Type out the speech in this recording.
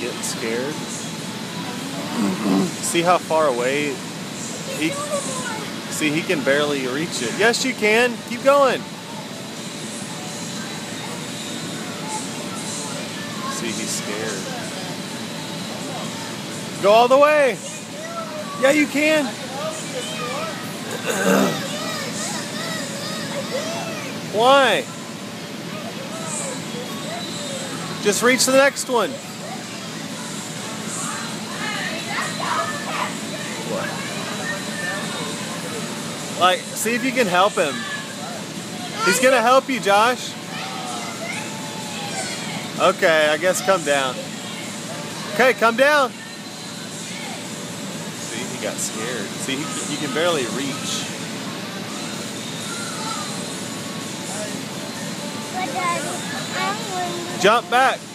getting scared. See how far away he... See, he can barely reach it. Yes, you can. Keep going. See, he's scared. Go all the way. Yeah, you can. Why? Just reach the next one. What? Like, see if you can help him. He's gonna help you, Josh. Okay, I guess come down. Okay, come down. See, he got scared. See, he can barely reach. Jump back.